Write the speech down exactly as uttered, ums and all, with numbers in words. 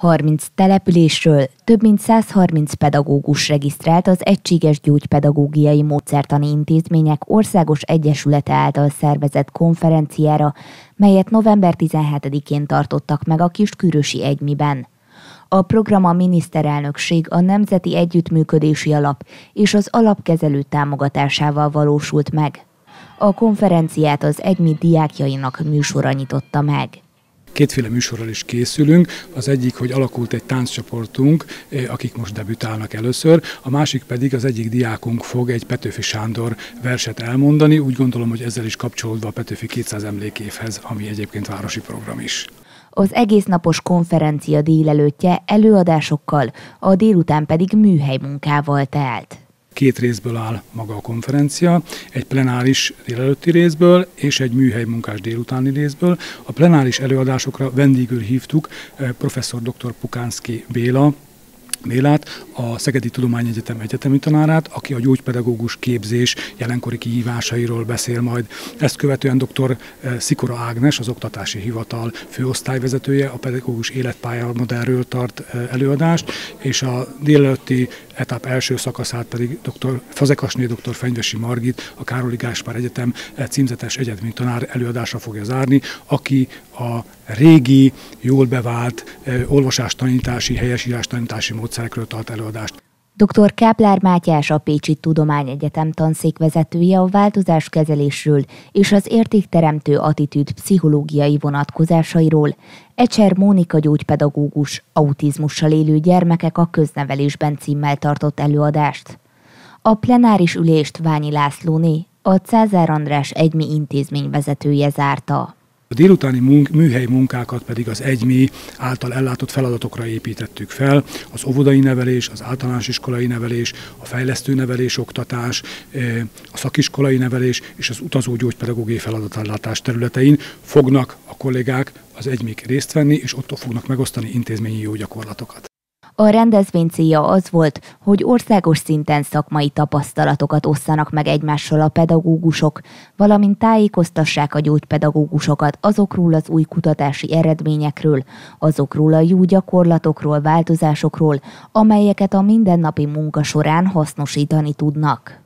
harminc településről több mint száz harminc pedagógus regisztrált az Egységes Gyógypedagógiai Módszertani Intézmények Országos Egyesülete által szervezett konferenciára, melyet november tizenhetedikén tartottak meg a Kiskörösi Egymiben. A program a miniszterelnökség, a Nemzeti Együttműködési Alap és az alapkezelő támogatásával valósult meg. A konferenciát az Egymi diákjainak műsora nyitotta meg. Kétféle műsorral is készülünk. Az egyik, hogy alakult egy tánccsoportunk, akik most debütálnak először, a másik pedig az egyik diákunk fog egy Petőfi Sándor verset elmondani. Úgy gondolom, hogy ezzel is kapcsolódva a Petőfi kétszáz emlékévhez, ami egyébként városi program is. Az egésznapos konferencia délelőttje előadásokkal, a délután pedig műhelymunkával telt. Két részből áll maga a konferencia, egy plenáris délelőtti részből és egy műhelymunkás délutáni részből. A plenáris előadásokra vendégül hívtuk professzor dr. Pukánszky Béla, Bélát, a Szegedi Tudományegyetem egyetemi tanárát, aki a gyógypedagógus képzés jelenkori kihívásairól beszél majd. Ezt követően dr. Szikora Ágnes, az Oktatási Hivatal főosztályvezetője, a pedagógus életpályamodellről tart előadást, és a délelőtti etap első szakaszát pedig dr. Fazekasné dr. Fenyvesi Margit, a Károli Gáspár Egyetem címzetes egyetemi tanár előadásra fogja zárni, aki a régi, jól bevált olvasástanítási, helyesírástanítási módszerekről tart előadást. dr. Káplár Mátyás, a Pécsi Tudományegyetem tanszékvezetője a változáskezelésről és az értékteremtő attitűd pszichológiai vonatkozásairól, Ecser Mónika gyógypedagógus, autizmussal élő gyermekek a köznevelésben címmel tartott előadást. A plenáris ülést Ványi Lászlóné, a Cázár András Egymi intézmény vezetője zárta. A délutáni munk, műhely munkákat pedig az Egymi által ellátott feladatokra építettük fel, az óvodai nevelés, az általános iskolai nevelés, a fejlesztő nevelés, oktatás, a szakiskolai nevelés és az utazó gyógypedagógiai feladatellátás területein fognak a kollégák, az Egymik részt venni, és ott fognak megosztani intézményi jó gyakorlatokat. A rendezvény célja az volt, hogy országos szinten szakmai tapasztalatokat osszanak meg egymással a pedagógusok, valamint tájékoztassák a gyógypedagógusokat azokról az új kutatási eredményekről, azokról a jó gyakorlatokról, változásokról, amelyeket a mindennapi munka során hasznosítani tudnak.